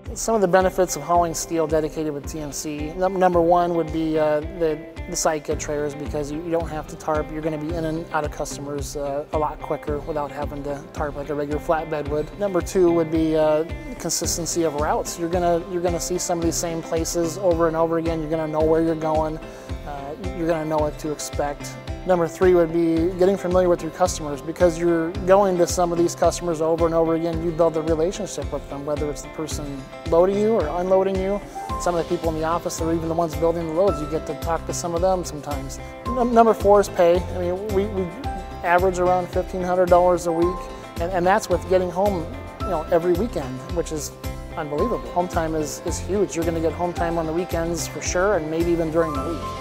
Some of the benefits of hauling steel dedicated with TMC. Number one would be the side kit trailers, because you don't have to tarp. You're going to be in and out of customers a lot quicker without having to tarp like a regular flatbed would. Number two would be consistency of routes. You're gonna see some of these same places over and over again. You're going to know where you're going. You're going to know what to expect. Number three would be getting familiar with your customers, because you're going to some of these customers over and over again. You build a relationship with them, whether it's the person loading you or unloading you. Some of the people in the office, or even the ones building the loads, you get to talk to some of them sometimes. Number four is pay. I mean, we average around $1,500 a week, and that's with getting home, every weekend, which is unbelievable. Home time is huge. You're going to get home time on the weekends for sure, and maybe even during the week.